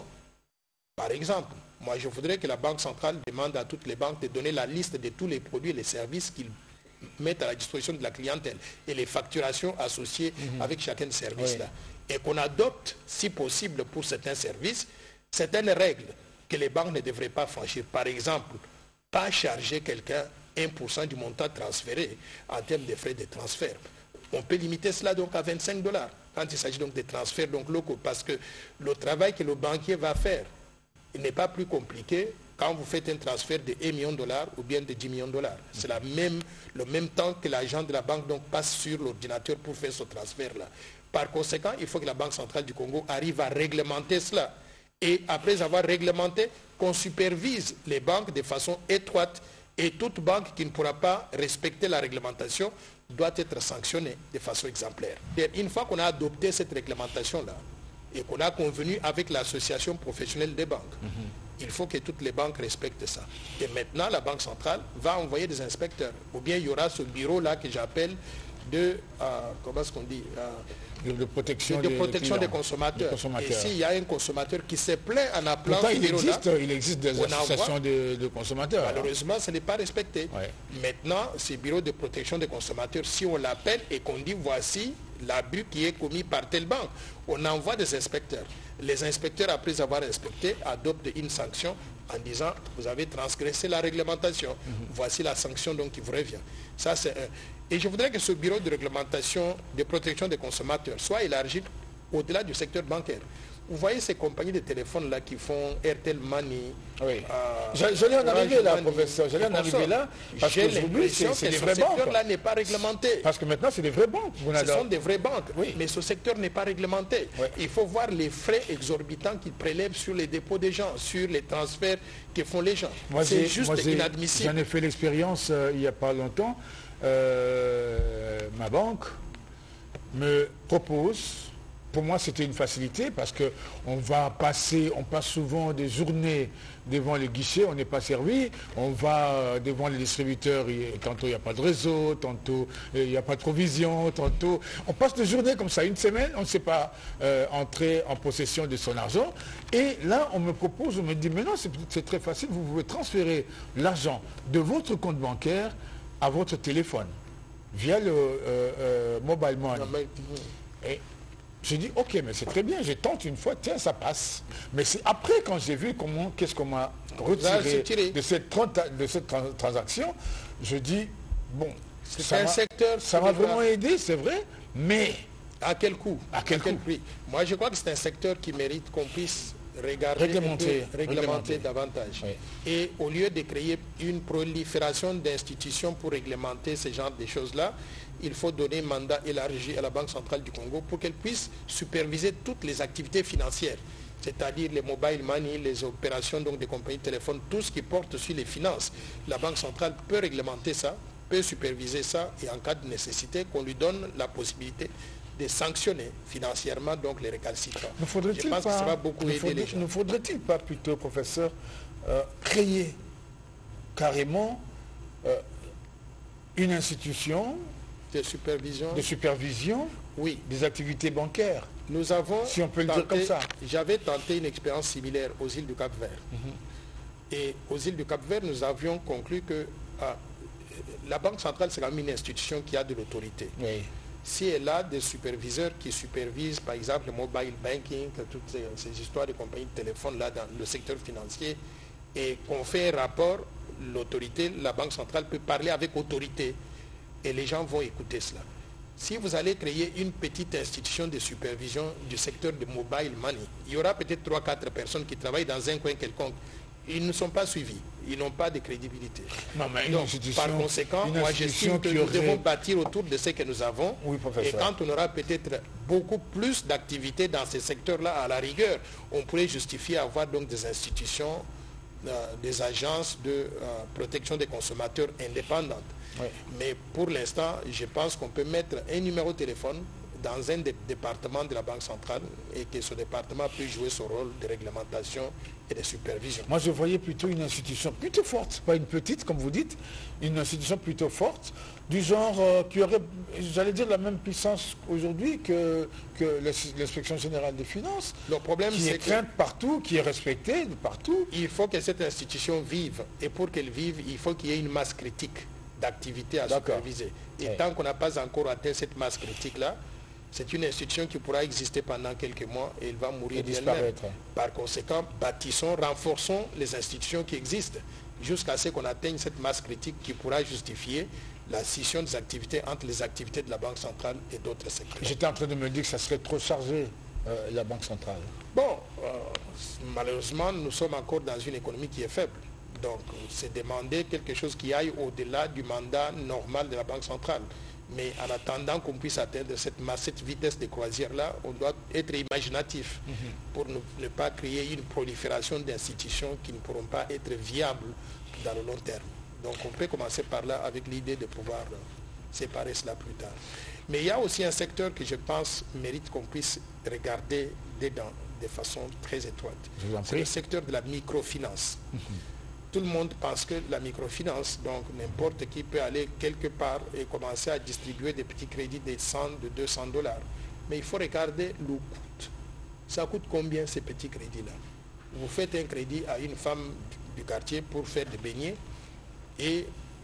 Par exemple, moi je voudrais que la Banque centrale demande à toutes les banques de donner la liste de tous les produits et les services qu'ils mettent à la disposition de la clientèle et les facturations associées mmh. avec chacun de ces services-là. Oui. Et qu'on adopte, si possible pour certains services, certaines règles que les banques ne devraient pas franchir. Par exemple, pas charger quelqu'un un pour cent du montant transféré en termes de frais de transfert. On peut limiter cela donc à vingt-cinq dollars quand il s'agit donc de transferts donc locaux, parce que le travail que le banquier va faire n'est pas plus compliqué quand vous faites un transfert de un million de dollars ou bien de dix millions de dollars. C'est la même, le même temps que l'agent de la banque donc passe sur l'ordinateur pour faire ce transfert-là. Par conséquent, il faut que la Banque centrale du Congo arrive à réglementer cela. Et après avoir réglementé, qu'on supervise les banques de façon étroite. Et toute banque qui ne pourra pas respecter la réglementation doit être sanctionnée de façon exemplaire. Et une fois qu'on a adopté cette réglementation-là et qu'on a convenu avec l'association professionnelle des banques, mm-hmm. il faut que toutes les banques respectent ça. Et maintenant, la Banque centrale va envoyer des inspecteurs. Ou bien il y aura ce bureau-là que j'appelle de, euh, comment est-ce qu'on dit euh, de protection, de, de des, protection des, des, consommateurs. des consommateurs. Et s'il y a un consommateur qui se plaint en appelant Pourtant, ce il existe, il existe des associations envoie, de, de consommateurs. Malheureusement, hein. ce n'est pas respecté. Ouais. Maintenant, ces bureaux de protection des consommateurs, si on l'appelle et qu'on dit voici l'abus qui est commis par telle banque, on envoie des inspecteurs. Les inspecteurs, après avoir inspecté, adoptent une sanction en disant vous avez transgressé la réglementation. Mm-hmm. Voici la sanction donc qui vous revient. Ça, c'est un. Et je voudrais que ce bureau de réglementation de protection des consommateurs soit élargi au-delà du secteur bancaire. Vous voyez ces compagnies de téléphone là qui font Airtel Money. Oui. Euh, J'allais en arriver là, Money, professeur. J'allais en arriver là. Parce qu'aujourd'hui, c'est que des ce vraies banques. secteur-là n'est pas réglementé. Parce que maintenant, c'est des vraies banques. Ce sont des vraies banques. Oui. Mais ce secteur n'est pas réglementé. Oui. Il faut voir les frais exorbitants qu'ils prélèvent sur les dépôts des gens, sur les transferts que font les gens. C'est juste moi, inadmissible. J'en ai fait l'expérience euh, il n'y a pas longtemps. Euh, ma banque me propose. Pour moi, c'était une facilité parce qu'on va passer, on passe souvent des journées devant les guichets, on n'est pas servi. On va devant les distributeurs, et tantôt il n'y a pas de réseau, tantôt il n'y a pas de provision, tantôt... On passe des journées comme ça, une semaine, on ne sait pas euh, entrer en possession de son argent. Et là, on me propose, on me dit, mais non, c'est très facile, vous pouvez transférer l'argent de votre compte bancaire à votre téléphone via le euh, euh, mobile money. Et, j'ai dit, ok, mais c'est très bien, je tente une fois, tiens, ça passe. Mais c'est après, quand j'ai vu comment, qu'est-ce qu'on m'a retiré de cette, de cette trans transaction, je dis, bon, c'est un secteur... Ça m'a vraiment aidé, c'est vrai, mais... À quel coût? À quel, à quel prix? Moi, je crois que c'est un secteur qui mérite qu'on puisse regarder, réglementer, peu, réglementer, réglementer davantage. Oui. Et au lieu de créer une prolifération d'institutions pour réglementer ce genre de choses-là, il faut donner un mandat élargi à la Banque centrale du Congo pour qu'elle puisse superviser toutes les activités financières, c'est-à-dire les mobile money, les opérations donc des compagnies de téléphone, tout ce qui porte sur les finances. La Banque centrale peut réglementer ça, peut superviser ça et en cas de nécessité, qu'on lui donne la possibilité de sanctionner financièrement donc les récalcitrants. Je pense pas, que ça va beaucoup aider les gens. Ne faudrait-il pas plutôt, professeur, euh, créer carrément euh, une institution de supervision, de supervision oui. des activités bancaires? Nous avons, si on peut tenté, le dire comme ça. J'avais tenté une expérience similaire aux îles du Cap-Vert. Mm-hmm. Et aux îles du Cap-Vert, nous avions conclu que ah, la Banque centrale, c'est quand même une institution qui a de l'autorité. Oui. Si elle a des superviseurs qui supervisent, par exemple, le mobile banking, toutes ces, ces histoires de compagnies de téléphone là dans le secteur financier, et qu'on fait un rapport, l'autorité, la Banque centrale peut parler avec autorité et les gens vont écouter cela. Si vous allez créer une petite institution de supervision du secteur de mobile money, il y aura peut-être trois quatre personnes qui travaillent dans un coin quelconque. Ils ne sont pas suivis, ils n'ont pas de crédibilité. Non, mais donc, par conséquent, moi j'estime que nous aurait... devons bâtir autour de ce que nous avons. Oui, et quand on aura peut-être beaucoup plus d'activités dans ces secteurs-là, à la rigueur, on pourrait justifier avoir donc des institutions, euh, des agences de euh, protection des consommateurs indépendantes. Oui. Mais pour l'instant, je pense qu'on peut mettre un numéro de téléphone dans un des départements de la Banque centrale et que ce département peut jouer son rôle de réglementation et de supervision. Moi, je voyais plutôt une institution plutôt forte, pas une petite, comme vous dites, une institution plutôt forte, du genre euh, qui aurait, j'allais dire, la même puissance aujourd'hui que, que l'inspection générale des finances. Le problème, qui est crainte partout, qui est respectée de partout. Il faut que cette institution vive, et pour qu'elle vive, il faut qu'il y ait une masse critique d'activité à superviser. Et oui. tant qu'on n'a pas encore atteint cette masse critique-là, c'est une institution qui pourra exister pendant quelques mois et elle va mourir d'elle-même. Par conséquent, bâtissons, renforçons les institutions qui existent jusqu'à ce qu'on atteigne cette masse critique qui pourra justifier la scission des activités entre les activités de la Banque centrale et d'autres secteurs. J'étais en train de me dire que ça serait trop chargé, euh, la Banque centrale. Bon, euh, malheureusement, nous sommes encore dans une économie qui est faible. Donc, c'est demander quelque chose qui aille au-delà du mandat normal de la Banque centrale. Mais en attendant qu'on puisse atteindre cette, cette vitesse de croisière-là, on doit être imaginatif mm-hmm. pour ne, ne pas créer une prolifération d'institutions qui ne pourront pas être viables dans le long terme. Donc on peut commencer par là avec l'idée de pouvoir séparer cela plus tard. Mais il y a aussi un secteur que je pense mérite qu'on puisse regarder dedans de façon très étroite. C'est le secteur de la microfinance. Mm-hmm. Tout le monde pense que la microfinance, donc n'importe qui peut aller quelque part et commencer à distribuer des petits crédits de cent, de deux cents dollars. Mais il faut regarder le coût. Ça coûte combien ces petits crédits-là? Vous faites un crédit à une femme du quartier pour faire des beignets et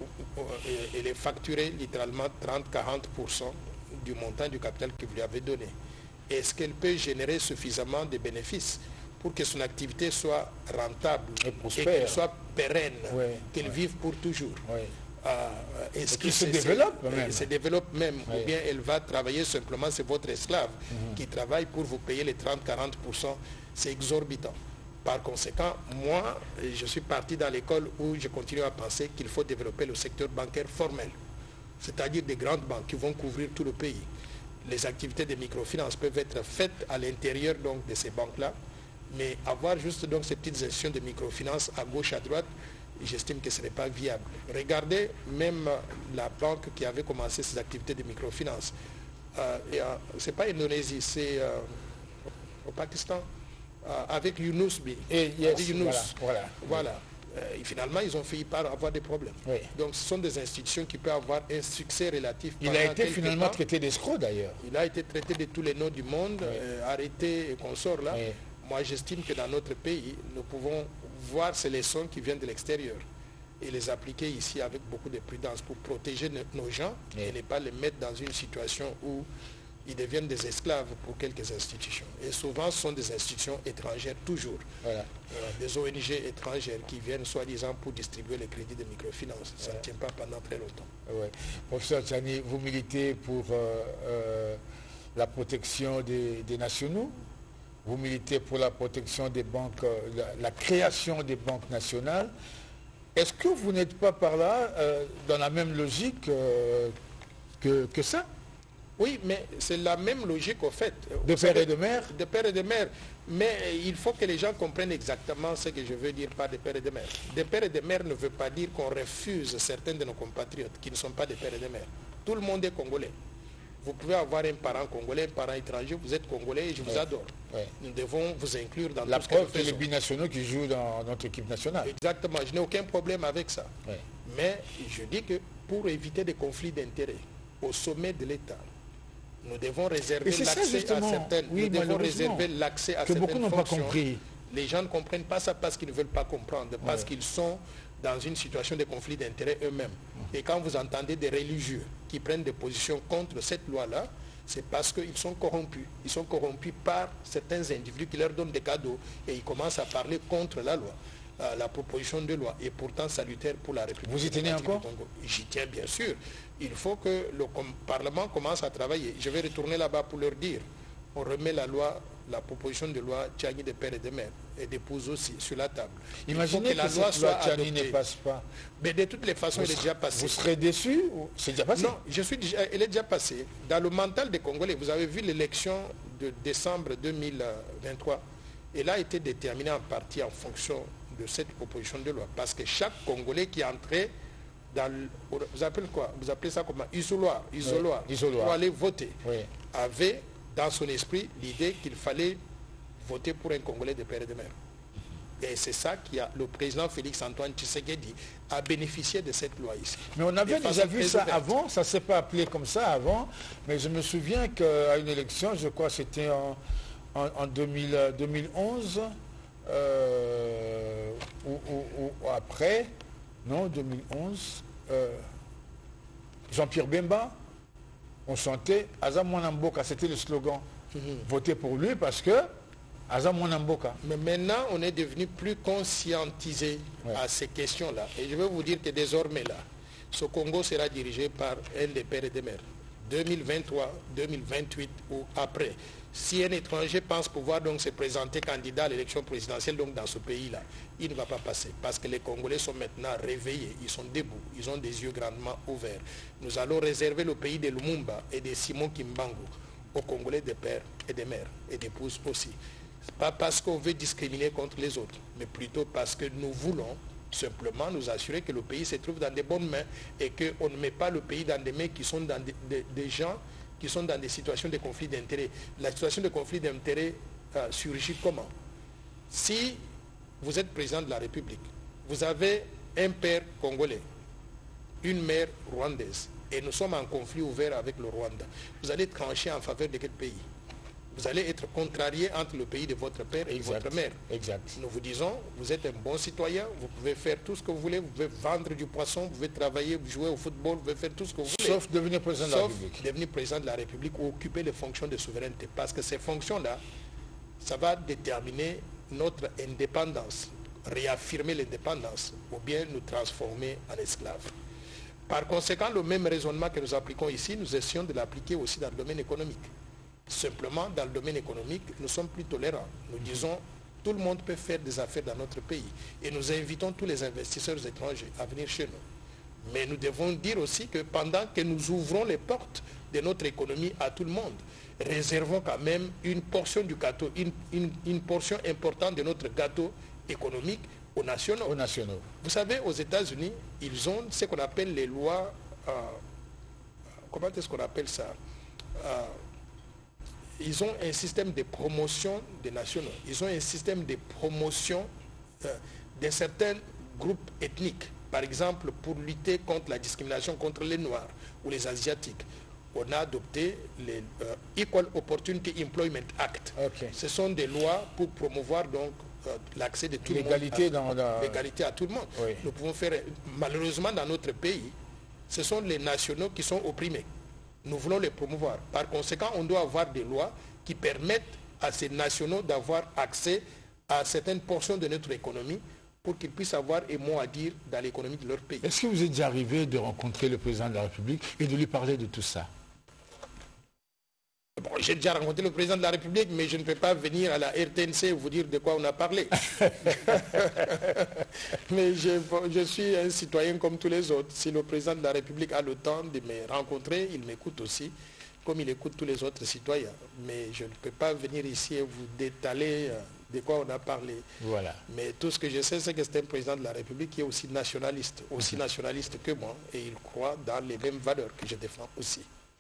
elle est facturée littéralement trente à quarante pour cent du montant du capital que vous lui avez donné. Est-ce qu'elle peut générer suffisamment de bénéfices pour que son activité soit rentable et, et qu'elle soit pérenne, ouais, qu'elle ouais. vive pour toujours? Ouais. Euh, est-ce qui se développe même. se développe même, oui. ou bien elle va travailler simplement, c'est votre esclave mm-hmm. qui travaille pour vous payer les trente à quarante pour cent, c'est exorbitant. Par conséquent, moi, je suis parti dans l'école où je continue à penser qu'il faut développer le secteur bancaire formel, c'est-à-dire des grandes banques qui vont couvrir tout le pays. Les activités de microfinance peuvent être faites à l'intérieur donc de ces banques-là, mais avoir juste donc ces petites institutions de microfinance à gauche, à droite, j'estime que ce n'est pas viable. Regardez même la banque qui avait commencé ses activités de microfinance. Euh, euh, ce n'est pas Indonésie, c'est euh, au Pakistan. Euh, avec Younous B. Et yes, avec Younous. Voilà. voilà. voilà. Euh, et finalement, ils ont failli par avoir des problèmes. Oui. Donc, ce sont des institutions qui peuvent avoir un succès relatif. Il a été finalement temps. traité d'escroc d'ailleurs. Il a été traité de tous les noms du monde, oui. euh, arrêté et consorts là. Oui. Moi, j'estime que dans notre pays, nous pouvons voir ces leçons qui viennent de l'extérieur et les appliquer ici avec beaucoup de prudence pour protéger nos gens oui. et ne pas les mettre dans une situation où ils deviennent des esclaves pour quelques institutions. Et souvent, ce sont des institutions étrangères, toujours. Voilà. Euh, des O N G étrangères qui viennent soi-disant pour distribuer les crédits de microfinance. Ça ne ouais. tient pas pendant très longtemps. Ouais. Professeur Tchani, vous militez pour euh, euh, la protection des, des nationaux. Vous militez pour la protection des banques, euh, la, la création des banques nationales. Est-ce que vous n'êtes pas par là euh, dans la même logique euh, que, que ça? Oui, mais c'est la même logique au fait. De père et de mère De père et de mère. Mais il faut que les gens comprennent exactement ce que je veux dire par de père et de mère. De père et de mère ne veut pas dire qu'on refuse certains de nos compatriotes qui ne sont pas des pères et de mère. Tout le monde est congolais. Vous pouvez avoir un parent congolais, un parent étranger, vous êtes congolais et je vous ouais. adore. Ouais. Nous devons vous inclure dans la tout ce preuve que nous les binationaux qui jouent dans notre équipe nationale. Exactement, je n'ai aucun problème avec ça. Ouais. Mais je dis que pour éviter des conflits d'intérêts au sommet de l'État, nous devons réserver l'accès à certaines, oui, nous devons réserver l'accès à certaines beaucoup fonctions. Pas compris. Les gens ne comprennent pas ça parce qu'ils ne veulent pas comprendre, parce ouais. qu'ils sont dans une situation de conflit d'intérêts eux-mêmes. Mmh. Et quand vous entendez des religieux qui prennent des positions contre cette loi-là, c'est parce qu'ils sont corrompus. Ils sont corrompus par certains individus qui leur donnent des cadeaux et ils commencent à parler contre la loi. Euh, la proposition de loi est pourtant salutaire pour la République. Vous y tenez encore? J'y tiens bien sûr. Il faut que le Parlement commence à travailler. Je vais retourner là-bas pour leur dire, on remet la loi, la proposition de loi Tchani de père et de mère et d'épouse aussi sur la table. Imaginez que, que la loi soit Tchani ne passe pas. Mais de toutes les façons, vous elle est déjà passée. Vous serez déçu ou c'est déjà passé? Non, je suis déjà, elle est déjà passée. Dans le mental des Congolais, vous avez vu l'élection de décembre deux mille vingt-trois. Elle a été déterminée en partie en fonction de cette proposition de loi. Parce que chaque Congolais qui est entré dans le, vous appelez quoi? Vous appelez ça comment? Isoloir, isoloir, oui, isoloir. Pour aller voter, oui. avait dans son esprit l'idée qu'il fallait voter pour un Congolais de père et de mère. Et c'est ça qui a le président Félix Antoine Tshisekedi a bénéficié de cette loi ici. Mais on avait déjà vu ça ouverte. Avant, ça ne s'est pas appelé comme ça avant, mais je me souviens qu'à une élection, je crois que c'était en, en, en deux mille, deux mille onze, euh, ou, ou, ou après, non, deux mille onze, euh, Jean-Pierre Bemba, on chantait Aza Mwanamboka, c'était le slogan. Mm-hmm. Votez pour lui parce que Aza Mwanamboka. Mais maintenant, on est devenu plus conscientisé ouais. à ces questions-là. Et je vais vous dire que désormais, là, ce Congo sera dirigé par un des pères et des mères. deux mille vingt-trois, deux mille vingt-huit ou après. Si un étranger pense pouvoir donc se présenter candidat à l'élection présidentielle donc dans ce pays-là, il ne va pas passer parce que les Congolais sont maintenant réveillés, ils sont debout, ils ont des yeux grandement ouverts. Nous allons réserver le pays de Lumumba et de Simon Kimbangu aux Congolais de pères et de mères et d'épouses aussi. Pas parce qu'on veut discriminer contre les autres, mais plutôt parce que nous voulons simplement nous assurer que le pays se trouve dans de bonnes mains et qu'on ne met pas le pays dans des mains qui sont dans des, des, des gens qui sont dans des situations de conflit d'intérêts. La situation de conflit d'intérêts euh, surgit comment? Si vous êtes président de la République, vous avez un père congolais, une mère rwandaise, et nous sommes en conflit ouvert avec le Rwanda, vous allez trancher en faveur de quel pays? Vous allez être contrarié entre le pays de votre père et exact, de votre mère. Exact. Nous vous disons, vous êtes un bon citoyen, vous pouvez faire tout ce que vous voulez, vous pouvez vendre du poisson, vous pouvez travailler, jouer au football, vous pouvez faire tout ce que vous voulez. Sauf devenir président Sauf de la République. devenir président de la République ou occuper les fonctions de souveraineté. Parce que ces fonctions-là, ça va déterminer notre indépendance, réaffirmer l'indépendance ou bien nous transformer en esclaves. Par conséquent, le même raisonnement que nous appliquons ici, nous essayons de l'appliquer aussi dans le domaine économique. Simplement, dans le domaine économique, nous sommes plus tolérants. Nous disons, tout le monde peut faire des affaires dans notre pays. Et nous invitons tous les investisseurs étrangers à venir chez nous. Mais nous devons dire aussi que pendant que nous ouvrons les portes de notre économie à tout le monde, réservons quand même une portion du gâteau, une, une, une portion importante de notre gâteau économique aux nationaux. Aux nationaux. Vous savez, aux États-Unis, ils ont ce qu'on appelle les lois, euh, comment est-ce qu'on appelle ça euh, Ils ont un système de promotion des nationaux. Ils ont un système de promotion euh, de certains groupes ethniques. Par exemple, pour lutter contre la discrimination contre les Noirs ou les Asiatiques, on a adopté les euh, Equal Opportunity Employment Act. Okay. Ce sont des lois pour promouvoir donc euh, l'accès de tout le monde. L'égalité dans la... L'égalité à tout le monde. Oui. Nous pouvons faire, malheureusement dans notre pays, ce sont les nationaux qui sont opprimés. Nous voulons les promouvoir. Par conséquent, on doit avoir des lois qui permettent à ces nationaux d'avoir accès à certaines portions de notre économie pour qu'ils puissent avoir un mot à dire dans l'économie de leur pays. Est-ce que vous êtes déjà arrivé de rencontrer le président de la République et de lui parler de tout ça? Bon, j'ai déjà rencontré le président de la République, mais je ne peux pas venir à la R T N C vous dire de quoi on a parlé. Mais je, je suis un citoyen comme tous les autres. Si le président de la République a le temps de me rencontrer, il m'écoute aussi, comme il écoute tous les autres citoyens. Mais je ne peux pas venir ici et vous détaler de quoi on a parlé. Voilà. Mais tout ce que je sais, c'est que c'est un président de la République qui est aussi nationaliste, aussi nationaliste que moi, et il croit dans les mêmes valeurs que je défends aussi.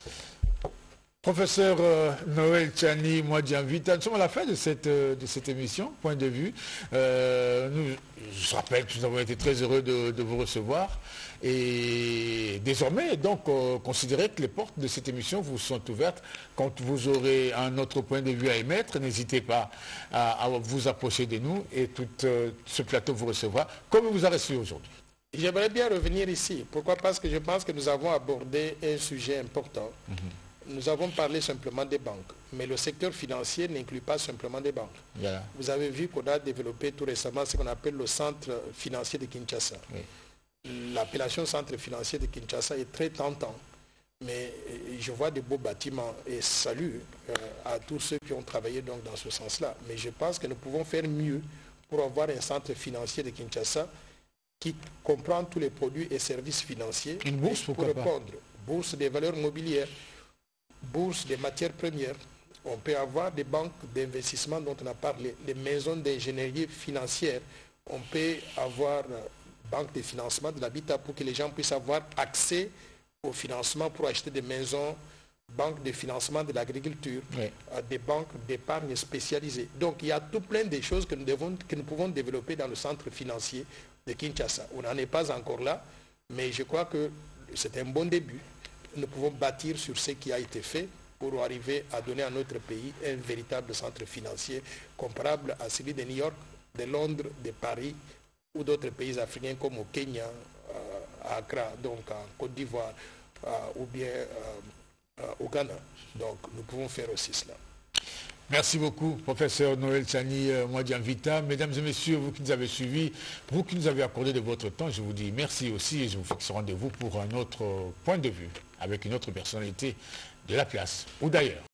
Professeur euh, Noël Tchani Mwadjanvita, nous sommes à la fin de cette, euh, de cette émission, point de vue. Euh, nous, je rappelle que nous avons été très heureux de, de vous recevoir. Et désormais, donc, euh, considérez que les portes de cette émission vous sont ouvertes. Quand vous aurez un autre point de vue à émettre, n'hésitez pas à, à vous approcher de nous et tout euh, ce plateau vous recevra comme il vous a reçu aujourd'hui. J'aimerais bien revenir ici. Pourquoi? Parce que je pense que nous avons abordé un sujet important. Mm-hmm. Nous avons parlé simplement des banques, mais le secteur financier n'inclut pas simplement des banques. Yeah. Vous avez vu qu'on a développé tout récemment ce qu'on appelle le centre financier de Kinshasa. Oui. L'appellation centre financier de Kinshasa est très tentant, mais je vois de beaux bâtiments et salue euh, à tous ceux qui ont travaillé donc dans ce sens-là. Mais je pense que nous pouvons faire mieux pour avoir un centre financier de Kinshasa qui comprend tous les produits et services financiers. Une bourse, pour pourquoi répondre. Pas. Bourse des valeurs mobilières, bourse des matières premières. On peut avoir des banques d'investissement dont on a parlé, les maisons d'ingénierie financière. On peut avoir banque de financement de l'habitat pour que les gens puissent avoir accès au financement pour acheter des maisons, banque de financement de l'agriculture, oui. Des banques d'épargne spécialisées. Donc il y a tout plein de choses que nous, devons, que nous pouvons développer dans le centre financier de Kinshasa. On n'en est pas encore là, mais je crois que c'est un bon début. Nous pouvons bâtir sur ce qui a été fait pour arriver à donner à notre pays un véritable centre financier comparable à celui de New York, de Londres, de Paris ou d'autres pays africains comme au Kenya, euh, à Accra, donc en Côte d'Ivoire euh, ou bien euh, euh, au Ghana. Donc nous pouvons faire aussi cela. Merci beaucoup, professeur Noël Tchani Mwadjanvita. Mesdames et messieurs, vous qui nous avez suivis, vous qui nous avez accordé de votre temps, je vous dis merci aussi et je vous fixe rendez-vous pour un autre point de vue avec une autre personnalité de la place ou d'ailleurs.